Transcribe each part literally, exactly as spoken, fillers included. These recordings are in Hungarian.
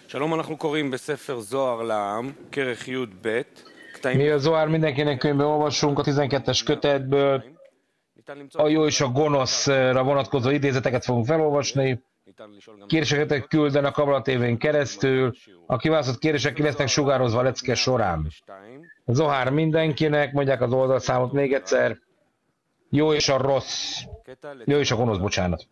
שלום, אנחנו קוראים בספר זוהר לעם, כרך י' ב', Mi a Zohar mindenkinek könyvben olvassunk a tizenkettes kötetből, a jó és a gonoszra vonatkozó idézeteket fogunk felolvasni, kéréseket küldenek a kabalatévén keresztül, a kiválasztott kérések ki lesznek sugározva a lecke során. Zohar mindenkinek, mondják az oldalszámot még egyszer, jó és a rossz, jó és a gonosz, bocsánat.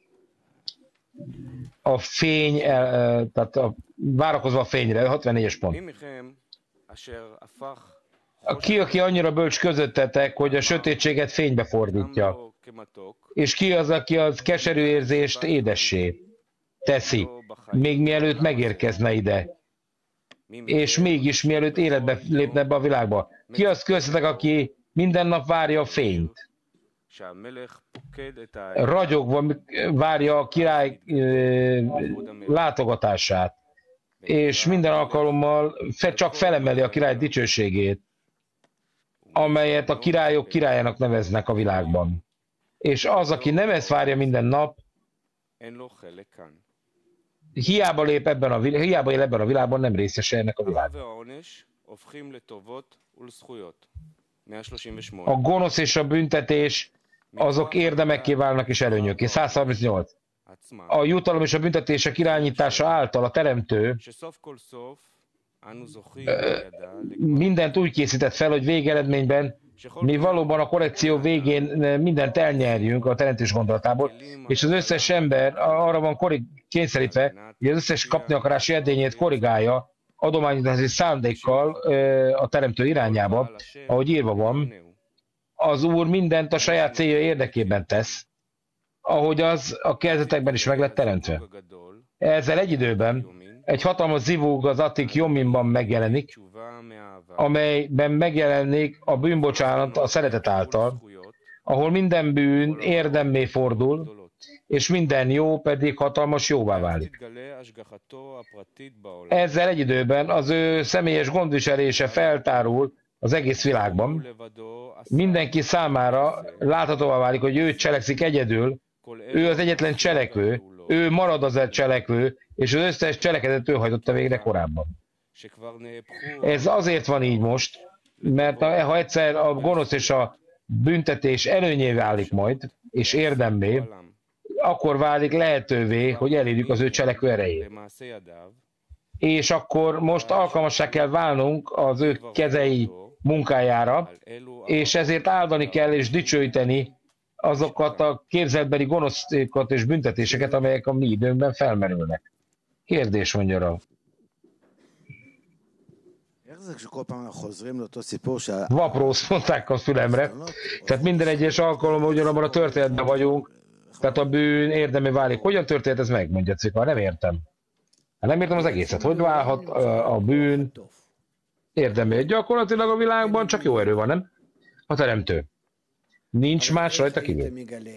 A fény, tehát a, várakozva a fényre, hatvannégyes pont. Ki, aki annyira bölcs közöttetek, hogy a sötétséget fénybe fordítja? És ki az, aki az keserű érzést édessé teszi, még mielőtt megérkezne ide? És mégis mielőtt életbe lépne be a világba? Ki az köztetek, aki minden nap várja a fényt? Ragyogva várja a király látogatását, és minden alkalommal csak felemeli a király dicsőségét, amelyet a királyok királyának neveznek a világban. És az, aki nem ezt várja minden nap, hiába lép ebben a, hiába él ebben a világban, nem részese ennek a világban. A gonosz és a büntetés azok érdemekké válnak és előnyökké. száz harmincnyolc. A jutalom és a büntetések irányítása által a teremtő mindent úgy készített fel, hogy végeredményben mi valóban a korrekció végén mindent elnyerjünk a teremtés gondolatából, és az összes ember arra van kényszerítve, hogy az összes kapni akarási edényét korrigálja adományozási szándékkal a teremtő irányába, ahogy írva van. Az Úr mindent a saját célja érdekében tesz, ahogy az a kezdetekben is meg lett teremtve. Ezzel egy időben egy hatalmas zivóg az Atik Jomimban megjelenik, amelyben megjelenik a bűnbocsánat a szeretet által, ahol minden bűn érdemmé fordul, és minden jó pedig hatalmas jóvá válik. Ezzel egy időben az ő személyes gondviselése feltárul az egész világban. Mindenki számára láthatóvá válik, hogy ő cselekszik egyedül, ő az egyetlen cselekvő, ő marad az egy cselekvő, és az összes cselekedet ő hajtotta végre korábban. Ez azért van így most, mert ha egyszer a gonosz és a büntetés előnyé válik majd, és érdemmé, akkor válik lehetővé, hogy elérjük az ő cselekvő erejét. És akkor most alkalmassá kell válnunk az ő kezei munkájára, és ezért áldani kell és dicsőíteni azokat a képzeltbeli gonoszokat és büntetéseket, amelyek a mi időnkben felmerülnek. Kérdés, mondja rá. Vaprósz, mondták a fülemre. Tehát minden egyes alkalommal ugyanabban a történetben vagyunk, tehát a bűn érdemé válik. Hogyan történt ez meg, mondja Cika? Nem értem. Nem értem az egészet. Hogy válhat a bűn érdemé? Gyakorlatilag a világban csak jó erő van, nem? A teremtő. Nincs más rajta kívül.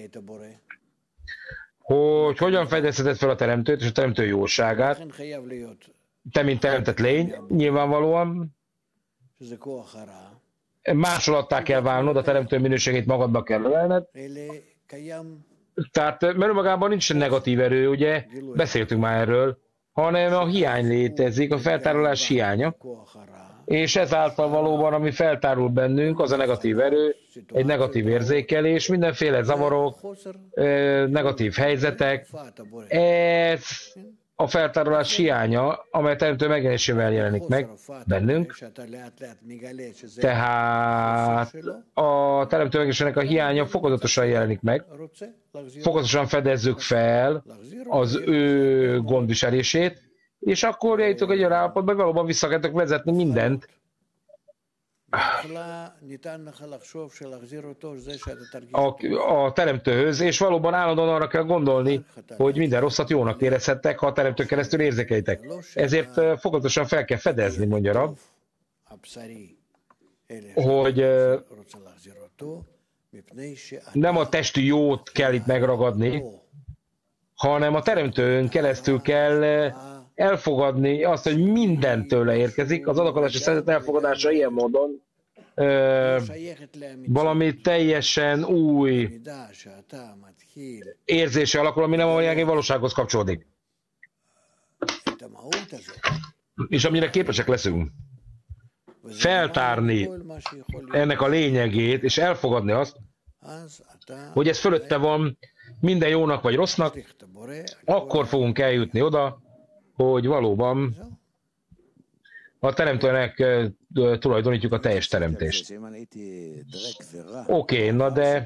Hogy hogyan fedezheted fel a teremtőt és a teremtő jóságát? Te, mint teremtett lény, nyilvánvalóan másolattá kell válnod, a teremtő minőségét magadba kell ölelned. Tehát, mert magában nincs negatív erő, ugye, beszéltünk már erről, hanem a hiány létezik, a feltárolás hiánya, és ezáltal valóban, ami feltárul bennünk, az a negatív erő, egy negatív érzékelés, mindenféle zavarok, negatív helyzetek, ez a feltárolás hiánya, amely teremtő megjelenésével jelenik meg bennünk. Tehát a teremtő megjelenésének a hiánya fokozatosan jelenik meg, fokozatosan fedezzük fel az ő gondviselését, és akkor eljutok egy olyan állapotban, hogy valóban vissza kellett vezetni mindent. A, a teremtőhöz, és valóban állandóan arra kell gondolni, hogy minden rosszat jónak érezhettek, ha a teremtő keresztül érzékelitek. Ezért fokozatosan fel kell fedezni, mondja Rab, hogy nem a testi jót kell itt megragadni, hanem a teremtőn keresztül kell elfogadni azt, hogy minden tőle érkezik, az adakozási szeretet elfogadása ilyen módon ö, valami teljesen új érzése alakul, ami nem a valósághoz kapcsolódik. és amire képesek leszünk feltárni ennek a lényegét, és elfogadni azt, hogy ez fölötte van minden jónak vagy rossznak, akkor fogunk eljutni oda, hogy valóban a teremtőnek tulajdonítjuk a teljes teremtést. Oké, okay, na de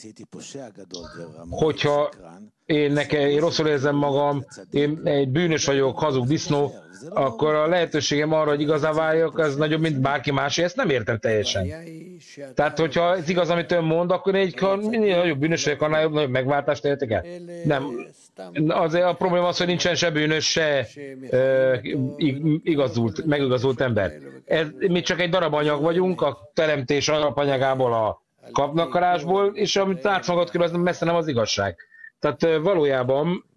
hogyha én, nekem, én rosszul érzem magam, én egy bűnös vagyok, hazug disznó, akkor a lehetőségem arra, hogy igazá váljak, az nagyobb, mint bárki más, ezt nem értem teljesen. Tehát, hogyha ez igaz, amit ön mond, akkor egy minél nagyobb bűnös vagyok, annál jobb, nagyobb megváltást értek el. Nem. Azért a probléma az, hogy nincsen se bűnös, se uh, igazult, megigazult ember. Ez, mi csak egy darab anyag vagyunk, a teremtés alapanyagából, a kapnakarásból, és amit látsz magad körül, az messze nem az igazság. Tehát uh, valójában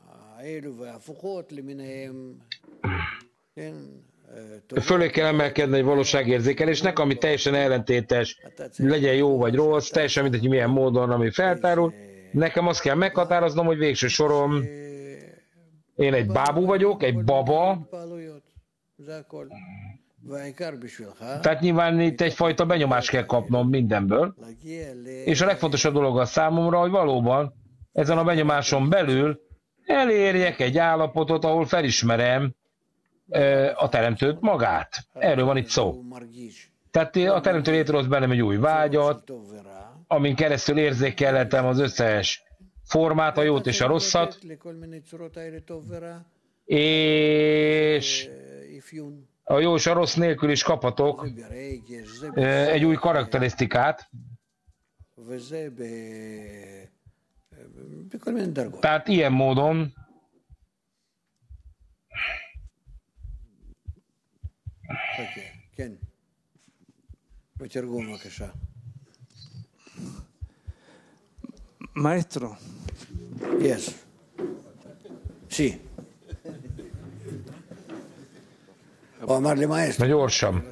fölé kell emelkedni egy valóságérzékelésnek, ami teljesen ellentétes, legyen jó vagy rossz, teljesen mindegy, milyen módon, ami feltárul. Nekem azt kell meghatároznom, hogy végső soron én egy bábú vagyok, egy baba, tehát nyilván itt egyfajta benyomást kell kapnom mindenből, és a legfontosabb dolog a számomra, hogy valóban ezen a benyomáson belül elérjek egy állapotot, ahol felismerem a teremtőt magát. Erről van itt szó. Tehát a teremtő létrehoz bennem egy új vágyat, amin keresztül érzékelhetem az összes formát, a jót és a rosszat, és a jó és a rossz nélkül is kaphatok egy új karakterisztikát. Tehát ilyen módon Maestro. Yes. Sí. O amarle maestro. Gyorsan.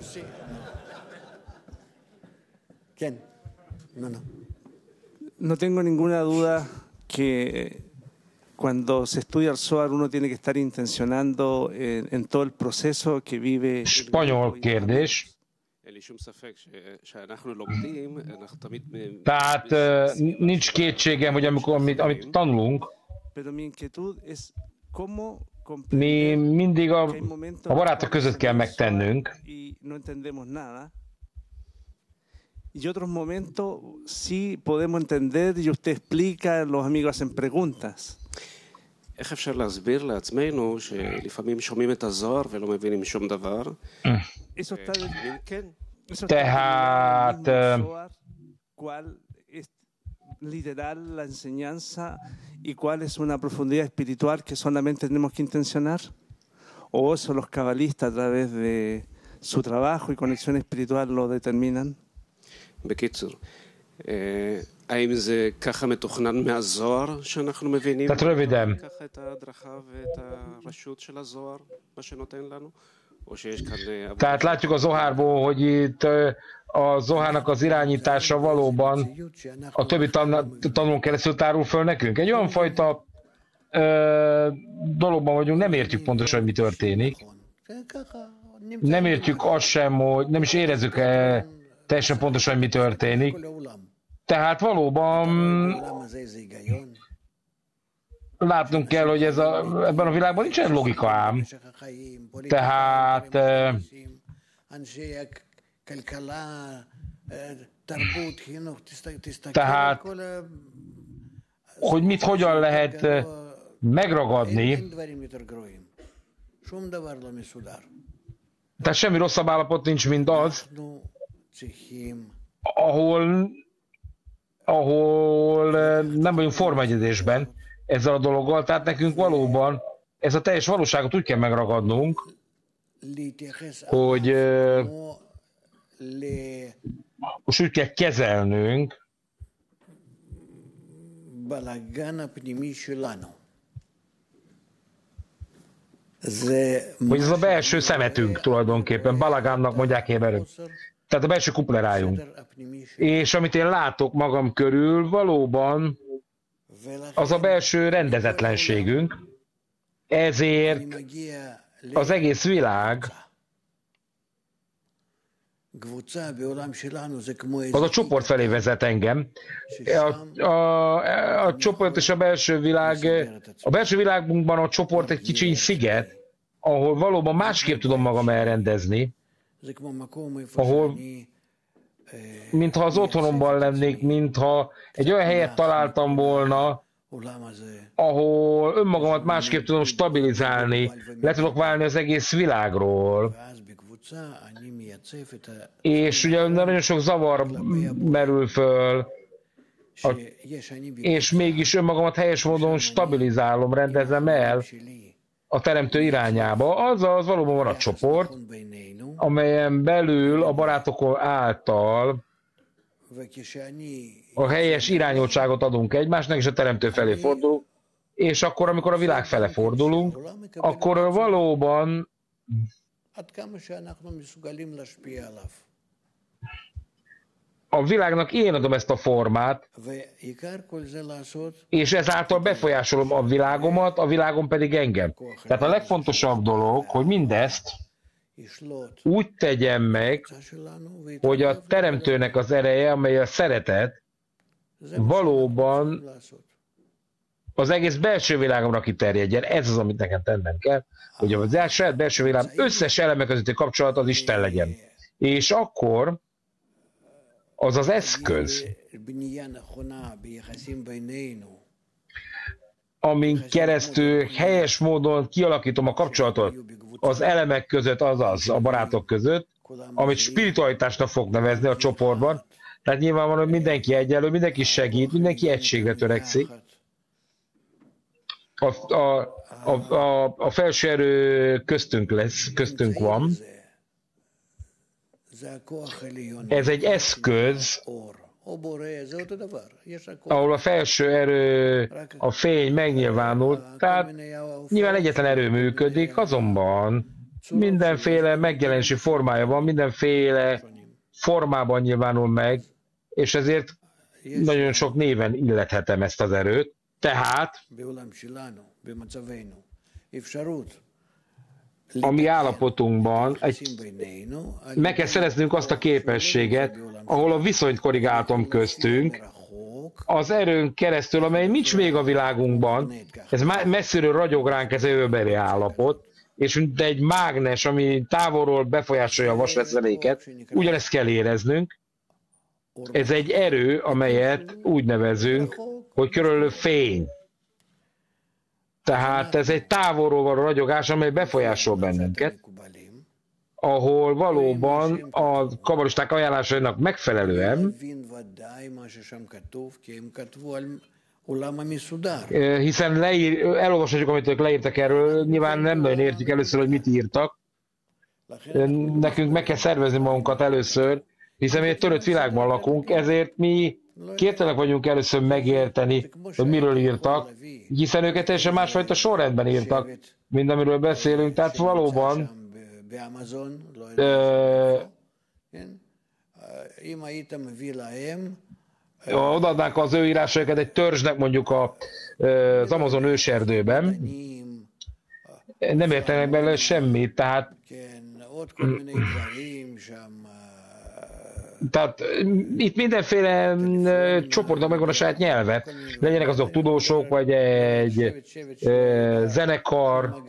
¿Quién? No, no. No tengo ninguna duda que cuando se estudia el Zohar uno tiene que estar intencionando en, en todo el proceso que vive. Spanyol kérdés. Tehát nincs kétségem, hogy amikor, amit, amit tanulunk, mi mindig a, a barátok között kell megtennünk, y otros momentos sí podemos entender y usted explica, los amigos hacen preguntas. איך אפשר להסביר לעצמנו שלפעמים שומעים את הזוהר ולא מבינים שום דבר? Tehát ¿cuál es literal la enseñanza y cuál es una profundidad espiritual que solamente tenemos que intencionar? ¿O eso los cabalistas a través de su trabajo y conexión espiritual lo determinan? בקיצור, האם זה ככה מתוכנן מהזוהר שאנחנו מבינים? Tehát röviden. ככה את ההדרכה ואת הרשות של הזוהר, מה שנותן לנו? או שיש כאן... Tehát látjuk a Zohárból, hogy itt a Zohárnak az irányítása valóban a többi tan tanulón keresztül tárul föl nekünk. Egy olyan fajta ö, dologban vagyunk, nem értjük pontosan, hogy mi történik. Nem értjük azt sem, hogy nem is érezzük -e teljesen pontosan, hogy mi történik. Tehát valóban látnunk kell, hogy ez a, ebben a világban nincsen logika ám. Tehát, tehát hogy mit hogyan lehet megragadni, tehát semmi rosszabb állapot nincs, mint az, ahol, ahol nem vagyunk formaegyedésben ezzel a dologgal, tehát nekünk valóban ez a teljes valóságot úgy kell megragadnunk, hogy most úgy kell kezelnünk, hogy ez a belső szemetünk tulajdonképpen, balagánnak mondják héberül. Tehát a belső kuplerájunk. És amit én látok magam körül, valóban az a belső rendezetlenségünk, ezért az egész világ, az a csoport felé vezet engem. A, a, a csoport és a belső világ, a belső világunkban a csoport egy kicsi sziget, ahol valóban másképp tudom magam elrendezni, ahol mintha az otthonomban lennék, mintha egy olyan helyet találtam volna, ahol önmagamat másképp tudom stabilizálni, le tudok válni az egész világról. És ugye nagyon sok zavar merül föl, a, és mégis önmagamat helyes módon stabilizálom, rendezem el a teremtő irányába. Azaz valóban van a csoport, amelyen belül a barátok által a helyes irányultságot adunk egymásnak, és a teremtő felé fordulunk, és akkor, amikor a világ fele fordulunk, akkor valóban a világnak én adom ezt a formát, és ezáltal befolyásolom a világomat, a világom pedig engem. Tehát a legfontosabb dolog, hogy mindezt úgy tegyem meg, hogy a teremtőnek az ereje, amely a szeretet, valóban az egész belső világomra kiterjedjen. Ez az, amit nekem tennem kell, hogy a saját belső világ összes eleme közötti kapcsolat az Isten legyen. És akkor az az eszköz, amin keresztül helyes módon kialakítom a kapcsolatot az elemek között, azaz a barátok között, amit spiritualitásnak fog nevezni a csoportban. Tehát nyilvánvalóan, hogy mindenki egyenlő, mindenki segít, mindenki egységre törekszik. A, a, a, a, a felső erő köztünk lesz, köztünk van. Ez egy eszköz, ahol a felső erő, a fény megnyilvánul, tehát nyilván egyetlen erő működik, azonban mindenféle megjelenési formája van, mindenféle formában nyilvánul meg, és ezért nagyon sok néven illethetem ezt az erőt. Tehát a mi állapotunkban egy, meg kell szereznünk azt a képességet, ahol a viszonyt korrigáltam köztünk, az erőn keresztül, amely nincs még a világunkban, ez messziről ragyog ránk, ez a jövőbeli állapot, és mint egy mágnes, ami távolról befolyásolja a vasvezeléket, ugyanezt kell éreznünk. Ez egy erő, amelyet úgy nevezünk, hogy körülbelül fény. Tehát ez egy távolról való ragyogás, amely befolyásol bennünket, ahol valóban a kabalisták ajánlásainak megfelelően, hiszen leír, elolvashatjuk, amit ők leírtak erről, nyilván nem nagyon értjük először, hogy mit írtak. Nekünk meg kell szervezni magunkat először, hiszen mi egy törött világban lakunk, ezért mi képtelenek vagyunk először megérteni, hogy miről írtak, hiszen őket teljesen másfajta sorrendben írtak, mint amiről beszélünk, tehát valóban ö, odaadnánk az ő írásaikat egy törzsnek mondjuk a, az Amazon őserdőben, nem értenek belőle semmit, tehát Tehát itt mindenféle uh, csoportnak megvan a saját nyelve. Legyenek azok tudósok, vagy egy uh, zenekar.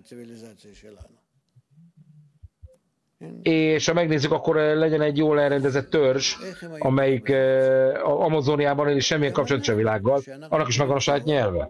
És ha megnézzük, akkor legyen egy jól elrendezett törzs, amelyik uh, Amazoniában és semmilyen kapcsolat a világgal, annak is megvan a saját nyelve.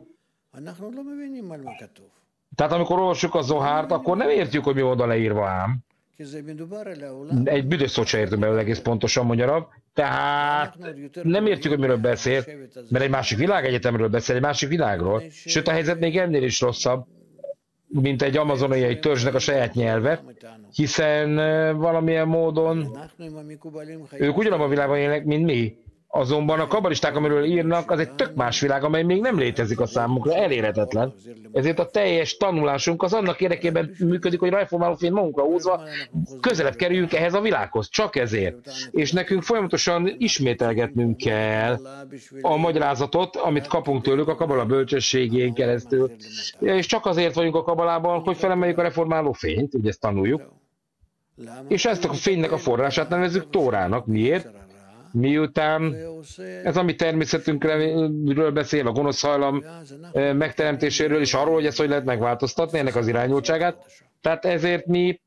Tehát amikor olvassuk a Zohárt, akkor nem értjük, hogy mi oda leírva ám. Egy büdös szót se értünk belőle egész pontosan magyarabb, tehát nem értjük, hogy miről beszél, mert egy másik világegyetemről beszél, egy másik világról. Sőt, a helyzet még ennél is rosszabb, mint egy amazoniai törzsnek a saját nyelve, hiszen valamilyen módon ők ugyanabban a világban élnek, mint mi, Azonban a kabalisták, amiről írnak, az egy tök más világ, amely még nem létezik a számunkra, elérhetetlen. Ezért a teljes tanulásunk az annak érdekében működik, hogy reformáló fény magunkra húzva közelebb kerüljünk ehhez a világhoz. Csak ezért. És nekünk folyamatosan ismételgetnünk kell a magyarázatot, amit kapunk tőlük a kabala bölcsességén keresztül. És csak azért vagyunk a kabalában, hogy felemeljük a reformáló fényt, ugye ezt tanuljuk. És ezt a fénynek a forrását nevezzük Tórának. Miért? Miután ez a mi természetünkről beszél, a gonosz hajlam megteremtéséről, és arról, hogy ezt hogy lehet megváltoztatni, ennek az irányultságát. Tehát ezért mi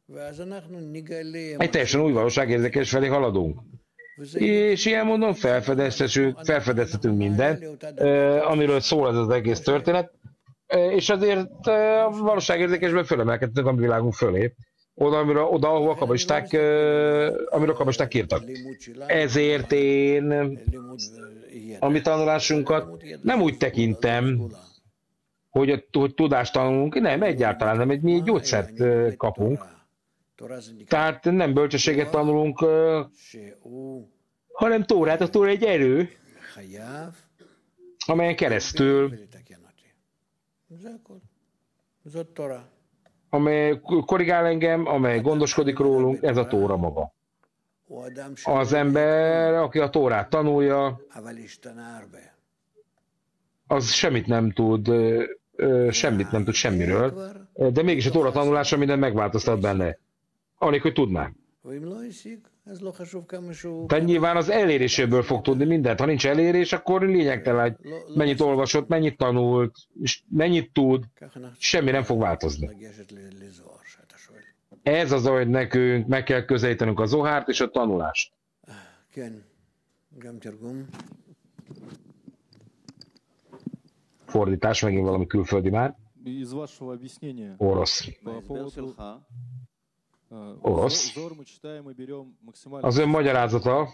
egy teljesen új valóságérzékelés felé haladunk. És ilyen módon felfedezhetünk, felfedezhetünk mindent, amiről szól ez az egész történet, és azért a valóságérzékelésben fölemelkedtünk a mi világunk fölé. Oda, amire, oda, ahova a kabalisták, amiről a kabalisták írtak. Ezért én a mi tanulásunkat nem úgy tekintem, hogy, hogy tudást tanulunk, nem, egyáltalán nem, mi egy gyógyszert kapunk. Tehát nem bölcsességet tanulunk, hanem Tórát, a Tóra egy erő, amelyen keresztül amely korrigál engem, amely gondoskodik rólunk, ez a Tóra maga. Az ember, aki a Tórát tanulja, az semmit nem tud, semmit nem tud semmiről, de mégis a Tóra tanulása minden megváltoztat benne. Anélkül, hogy tudná. Tehát nyilván az eléréséből fog tudni mindent. Ha nincs elérés, akkor lényegtelen, hogy mennyit olvasott, mennyit tanult, és mennyit tud, semmi nem fog változni. Ez az, hogy nekünk meg kell közelítenünk a Zohárt és a tanulást. Fordítás, megint valami külföldi már. Orosz. Orosz. Az ön magyarázata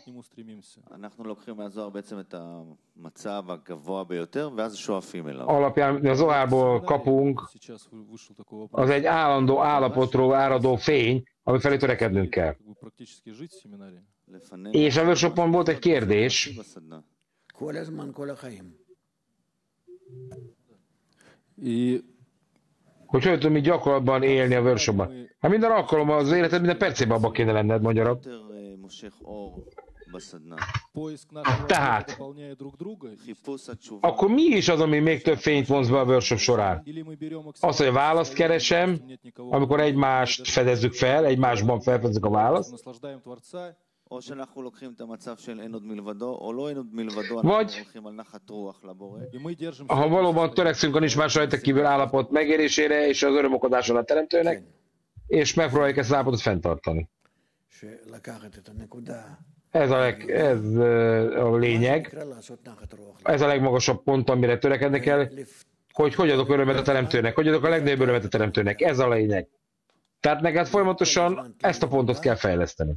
alapján a Zohárból kapunk, az egy állandó állapotról áradó fény, ami felé törekednünk kell. És a workshopon volt egy kérdés, hogy hogy tudom így gyakorlatban élni a workshopban. Hát minden alkalommal az életed minden percében abban kéne lenned, magyarab. Tehát, akkor mi is az, ami még több fényt vonz be a workshop során? Az, hogy a választ keresem, amikor egymást fedezzük fel, egymásban felfedezzük a választ, vagy ha valóban törekszünk a nincs más rajta kívül állapot megérésére és az örömokodáson a teremtőnek, és megpróbáljuk ezt az állapotot fenntartani. Ez a, leg, ez a lényeg, ez a legmagasabb pont, amire törekedni kell, hogy hogy adok örömet a teremtőnek, hogy adok a legnagyobb örömet a teremtőnek, ez a lényeg. Tehát neked folyamatosan ezt a pontot kell fejleszteni.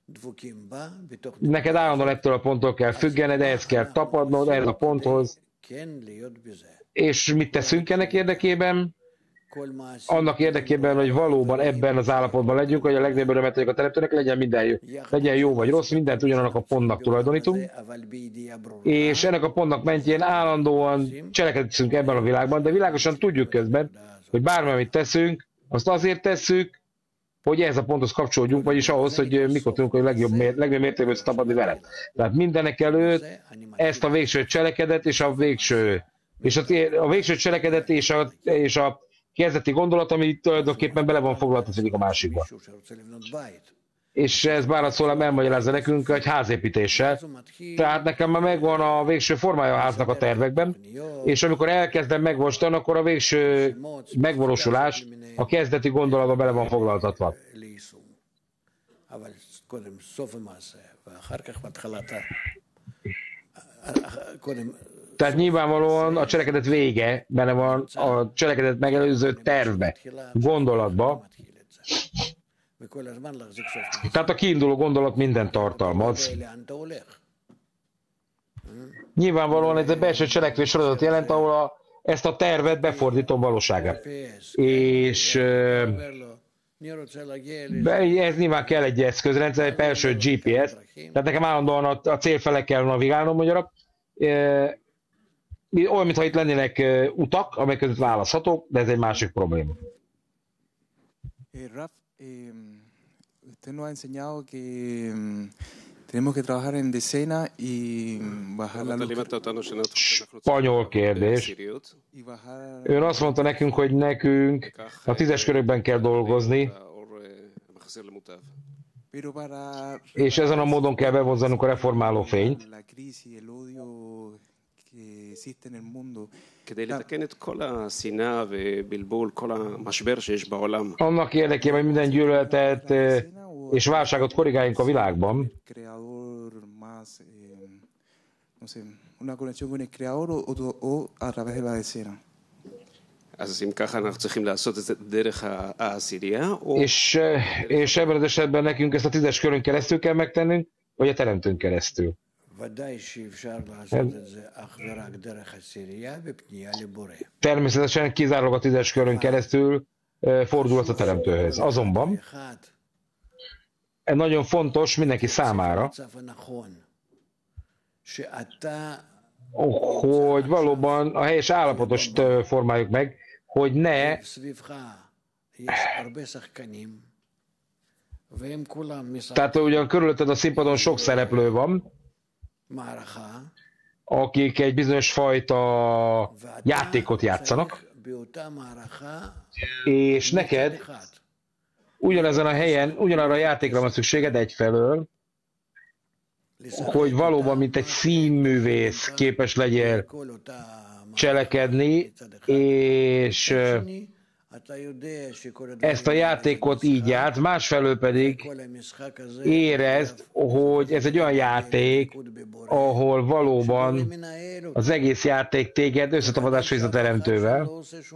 Neked állandóan ettől a ponttól kell függened, ehhez kell tapadnod, ehhez a ponthoz. És mit teszünk ennek érdekében? Annak érdekében, hogy valóban ebben az állapotban legyünk, hogy a legnagyobb örömet a teremtőnek, legyen minden jó, legyen jó vagy rossz, mindent ugyanannak a pontnak tulajdonítunk. És ennek a pontnak mentjén állandóan cselekedünk ebben a világban, de világosan tudjuk közben, hogy bármi, amit teszünk, azt azért tesszük, hogy ehhez a ponthoz kapcsolódjunk, vagyis ahhoz, hogy mikor tudunk, hogy legjobb, legjobb mértékben tapadni vele. Tehát mindenek előtt ezt a végső cselekedet és a végső, és a, a végső cselekedet és a, és a kezdeti gondolat, ami tulajdonképpen bele van foglalva a másikba. És ez válaszolom elmagyarázza nekünk, hogy házépítéssel. Tehát nekem már megvan a végső formája a háznak a tervekben, és amikor elkezdem megvalósítani, akkor a végső megvalósulás a kezdeti gondolatban bele van foglaltatva. Tehát nyilvánvalóan a cselekedet vége benne van a cselekedet megelőző tervbe, gondolatba. Tehát a kiinduló gondolat minden tartalmaz. Nyilvánvalóan ez egy belső cselekvés sorozatot jelent, ahol a, ezt a tervet befordítom valóságra. És De ez nyilván kell egy eszközrendszer, egy belső gé pé es, tehát nekem állandóan a, a cél fele kell navigálnom magyarok. E, olyan, mintha itt lennének utak, amelyek között választhatók, de ez egy másik probléma. Raf, usted nos ha enseñado que tenemos que trabajar en decena y bajar la luz. Spanyol kérdés. Ön azt mondta nekünk, hogy nekünk a tízes körökben kell dolgozni, és ezen a módon kell bevonzanunk a reformáló fényt. Annak érdekében, hogy minden gyűlöletet és válságot korrigáljunk a világban. És, és ebben az esetben nekünk ezt a tízes körön keresztül kell megtennünk, vagy a teremtőn keresztül. Természetesen kizárólag a tízes körön keresztül fordulhat a teremtőhöz. Azonban ez nagyon fontos mindenki számára, hogy valóban a helyes állapotost formáljuk meg, hogy ne tehát ugyan körülötted a színpadon sok szereplő van, akik egy bizonyos fajta játékot játszanak, és neked ugyanezen a helyen, ugyanarra a játékra van szükséged egyfelől, hogy valóban, mint egy színművész képes legyél cselekedni, és ezt a játékot így játsz, másfelől pedig érezd, hogy ez egy olyan játék, ahol valóban az egész játék téged összetapadásra visz a teremtővel,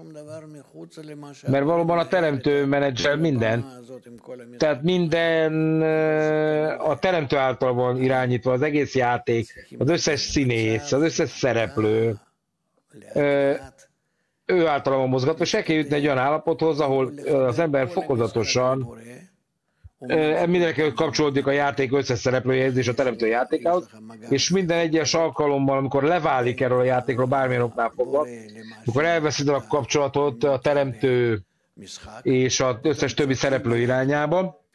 mert valóban a teremtő menedzsel minden, tehát minden a teremtő által van irányítva, az egész játék, az összes színész, az összes szereplő, ő általában van mozgatva, és el kell jutni egy olyan állapothoz, ahol az ember fokozatosan mindenekkel kapcsolódik a játék összes szereplőjehez és a teremtő játékához, és minden egyes alkalommal, amikor leválik erről a játékról bármilyen oknál fogva, amikor elveszed a kapcsolatot a teremtő és az összes többi szereplő irányába,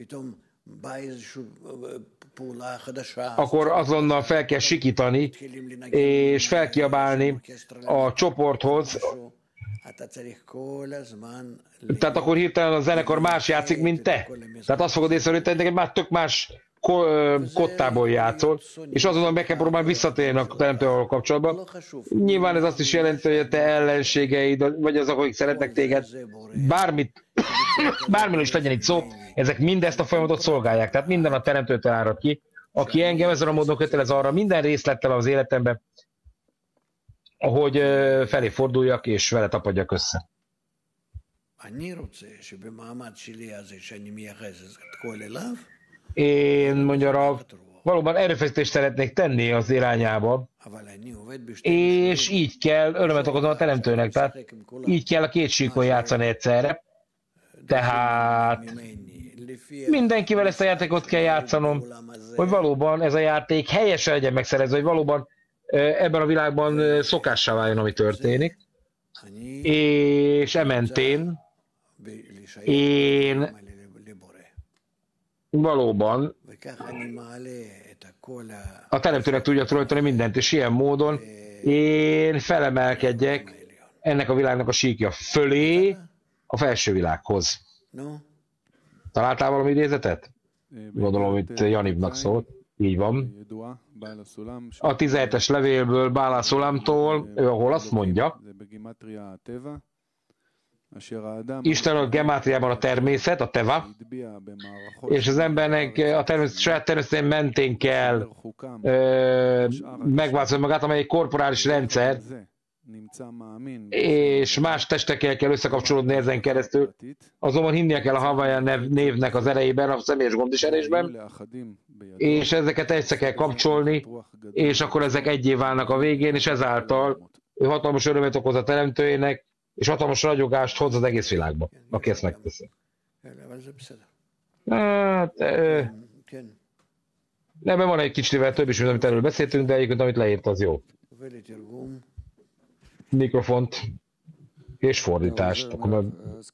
akkor azonnal fel kell sikítani, és felkiabálni a csoporthoz. Tehát akkor hirtelen a zenekar más játszik, mint te. Tehát azt fogod észre, hogy te neked már tök más kottából játszol, és azonnal meg kell próbálni visszatérni a teremtővel kapcsolatban. Nyilván ez azt is jelenti, hogy a te ellenségeid, vagy azok, akik szeretnek téged, bármit, bármiről is legyen itt szó, ezek mindezt a folyamatot szolgálják. Tehát minden a teremtőtől árad ki, aki engem ezen a módon kötelez arra minden részlettel az életemben, hogy felé forduljak és vele tapadjak össze. Én, mondja Rav, valóban erőfeszítést szeretnék tenni az irányába, és így kell örömet okoznom a teremtőnek, tehát így kell a két síkon játszani egyszerre. Tehát mindenkivel ezt a játékot kell játszanom, hogy valóban ez a játék helyesen legyen megszerezve, hogy valóban ebben a világban szokássá váljon, ami történik. És ementén én valóban a teremtőnek tudja tulajdonítani mindent, és ilyen módon én felemelkedjek ennek a világnak a síkja fölé a felső világhoz. Találtál valami idézetet? Gondolom, itt Janibnak szólt. Így van. A tizenhetes levélből Bálá Szulámtól, ő ahol azt mondja, Isten a gemátriában a természet, a teva, és az embernek a természet, saját természetén mentén kell megváltozni magát, amely egy korporális rendszer, és más testekkel kell összekapcsolódni ezen keresztül. Azonban hinnie kell a Havaya névnek az erejében, a személyes gondviselésben, és ezeket össze kell kapcsolni, és akkor ezek egyé válnak a végén, és ezáltal ő hatalmas örömet okoz a teremtőjének, és hatalmas ragyogást hoz az egész világba, aki ezt megteszi. Hát, ebben van egy kicsivel több is, mint amit erről beszéltünk, de egyébként amit leírt, az jó. Mikrofont és fordítást. Akkor meg...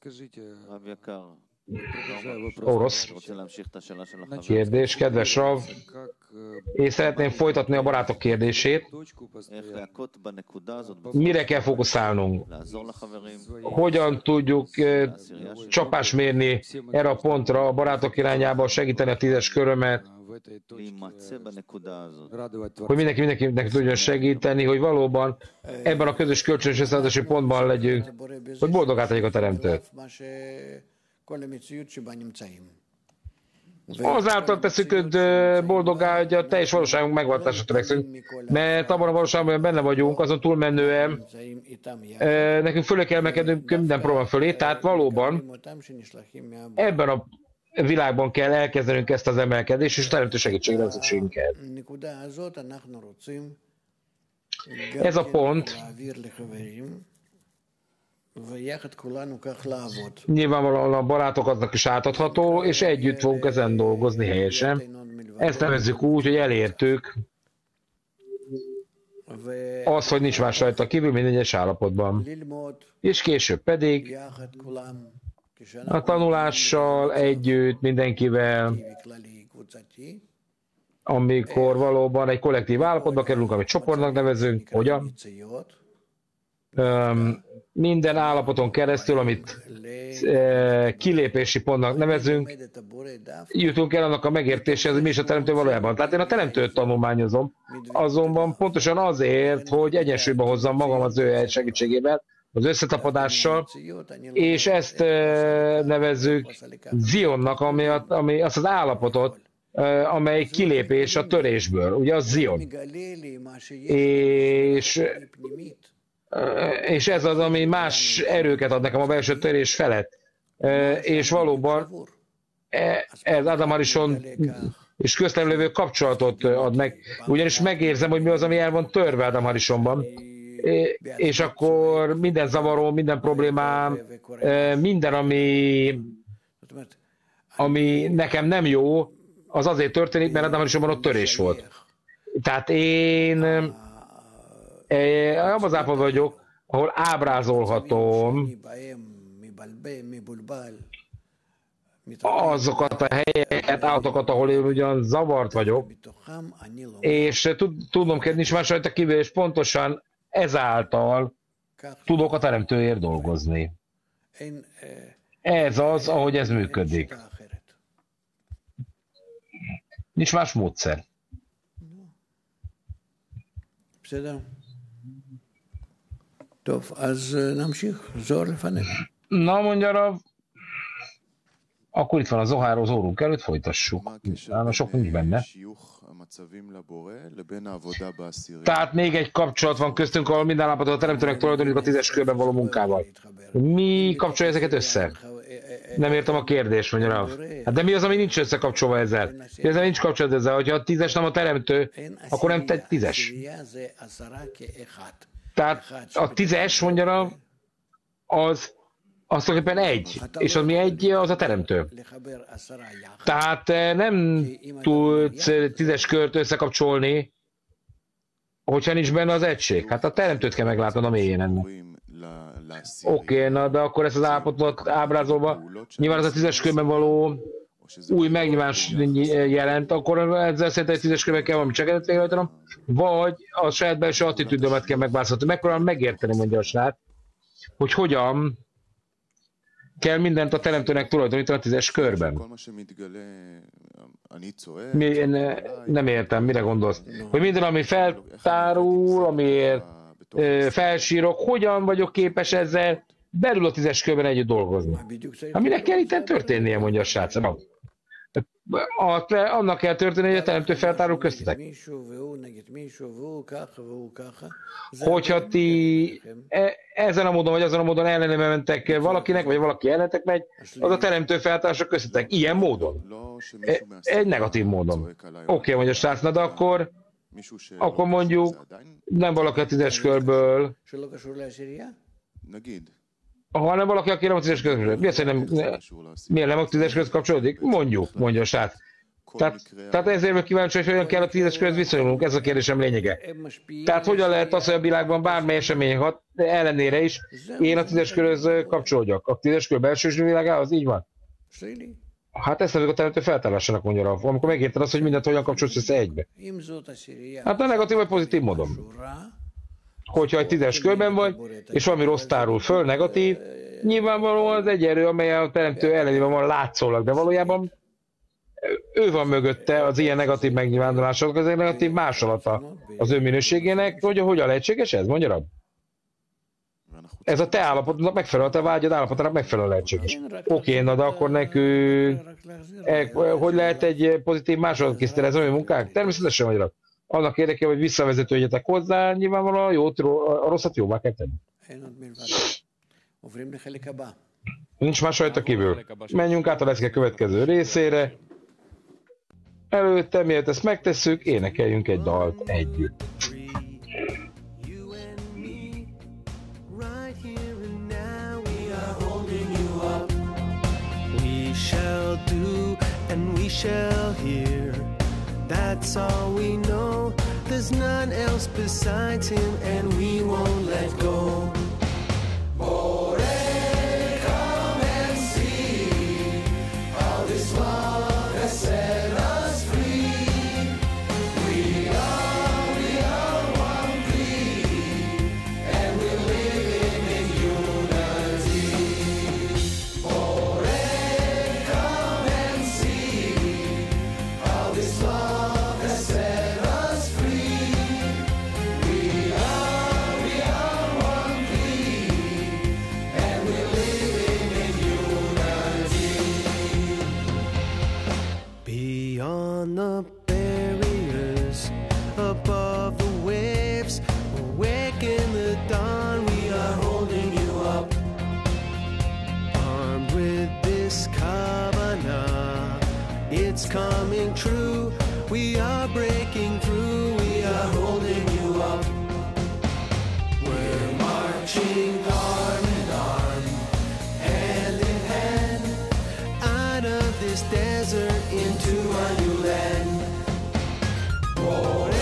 Orosz. Kérdés, kedves Rav. Én szeretném folytatni a barátok kérdését. Mire kell fókuszálnunk? Hogyan tudjuk csapás mérni erre a pontra a barátok irányába, segíteni a tízes körömet, hogy mindenki mindenkinek tudjon segíteni, hogy valóban ebben a közös kölcsönös összeadási pontban legyünk, hogy boldogát tegyük a teremtőt. Azáltal teszük őt boldoggá, hogy a teljes valóságunk megváltásra törekszünk, mert abban a valóságban benne vagyunk, azon túlmenően nekünk fölé kell emelkednünk minden probléma fölé, tehát valóban ebben a világban kell elkezdenünk ezt az emelkedést, és teremtő segítségre van szükségünk el. Ez a pont nyilvánvalóan a barátoknak is átadható, és együtt fogunk ezen dolgozni helyesen. Ezt nevezzük úgy, hogy elértük azt, hogy nincs más rajta kívül minden egyes állapotban. És később pedig a tanulással együtt mindenkivel, amikor valóban egy kollektív állapotba kerülünk, amit csoportnak nevezünk, hogyan? Minden állapoton keresztül, amit kilépési pontnak nevezünk, jutunk el annak a megértéshez, hogy mi is a teremtő valójában. Tehát én a teremtőt tanulmányozom, azonban pontosan azért, hogy egyensúlyba hozzam magam az ő segítségével, az összetapadással, és ezt nevezzük Zionnak, ami, ami azt az állapotot, amely kilépés a törésből, ugye az Zion. És, és ez az, ami más erőket ad nekem a belső törés felett. És valóban ez Adam Harishon és köztem lévő kapcsolatot ad meg, ugyanis megérzem, hogy mi az, ami el van törve Adam Harishonban. És akkor minden zavarom, minden problémám, minden, ami, ami nekem nem jó, az azért történik, mert Adam Harishonban ott törés volt. Tehát én abban az állapotban vagyok, ahol ábrázolhatom azokat a helyeket, állatokat, ahol én ugyan zavart vagyok, és tudnom kell, nincs más rajta kívül, és pontosan ezáltal tudok a teremtőért dolgozni. Ez az, ahogy ez működik. Nincs más módszer. Na, mondja Rav, akkor itt van a Zohár az órunk előtt, folytassuk. Na, sok nincs benne. Tehát még egy kapcsolat van köztünk, ahol minden állapotot a teremtőnek tulajdonítunk a tízes körben való munkával. Mi kapcsolja ezeket össze? Nem értem a kérdést, mondja Rav. Hát de mi az, ami nincs összekapcsolva ezzel? Mi az, ami nincs kapcsolat ezzel? Hogyha a tízes nem a teremtő, akkor nem te tízes. Tehát a tízes, mondja Rav, az az tulajdonképpen egy, és az mi egy, az a teremtő. Tehát nem tudsz tízes kört összekapcsolni, hogyha nincs benne az egység. Hát a teremtőt kell meglátnod a mélyén ennek. Oké, okay, na de akkor ezt az állapotot ábrázolva, nyilván az a tízes körben való új megnyilvánulás jelent, akkor ezzel szerintem egy tízes körben kell valami cselekedet végrehajtanom, vagy a saját belső attitűdömet kell megváltoztatni. Megpróbálom megérteni, mondja a srác, hogy hogyan kell mindent a teremtőnek tulajdonítani a tízes körben. Mi, én nem értem, mire gondolsz? Hogy minden, ami feltárul, amiért felsírok, hogyan vagyok képes ezzel belül a tízes körben együtt dolgozni? Hát minek kell itt történnie, mondja a srác. Annak kell történni, hogy a teremtő feltárul köztetek. Hogyha ti ezen a módon vagy azon a módon ellenébe mentek valakinek, vagy valaki ellenetek megy, az a teremtő feltárása köztetek. Ilyen módon. Egy negatív módon. Oké, okay, mondja a srác, de akkor, akkor mondjuk nem valaki a tízes körből, Ha nem valaki, aki nem a tízes között kapcsolódik. Mi az, hogy nem, ne, miért nem a tízes között kapcsolódik? Mondjuk, mondja a srác. Tehát, tehát ezért kíváncsi, hogy hogyan kell a tízes között viszonyulnunk, ez a kérdésem lényege. Tehát hogyan lehet az, hogy a világban bármely esemény hat, de ellenére is én a tízes körhöz kapcsolódjak. A tízes kör belső világához, így van? Hát ezt nevük a teremtő feltárlásának mondja Rav, amikor megérted azt, hogy mindent hogyan kapcsolsz össze egybe. Hát a negatív vagy pozitív módon. Hogyha egy tízes körben vagy, és valami rossz tárul föl, negatív, nyilvánvalóan az egy erő, amely a teremtő ellenében van látszólag, de valójában ő van mögötte az ilyen negatív megnyilvánulások, az egy negatív másolata az ő minőségének, hogy hogyan lehetséges ez, mondja Rab? Ez a te állapotodnak megfelelő, a te vágyad állapotának megfelelő lehetséges. Oké, na de akkor nekünk, e, hogy lehet egy pozitív másolat készíteni, ez a mi munkánk? Természetesen, hogy Rab. Annak érdekében, hogy visszavezetődjetek hozzá, nyilvánvalóan a, jót, a rosszat jóvá kell tenni. Nincs más rajta kívül. Menjünk át a lecke következő részére. Előtte, miért ezt megtesszük, énekeljünk egy dalt együtt. We shall do and we shall hear. That's all we know. There's none else besides him, and we won't let go. More, come and see how this love has set us free. We are, we are one plea, and we're living in unity. More, come and see how this love has set us free. We are, we are one plea, and we're living in unity. Beyond the barriers, above the waves, awake in the dawn, we are holding you up. Armed with this covenant, it's coming true. We are breaking through, we are holding you up. We're marching arm in arm, hand in hand, out of this desert into a new land. Oh,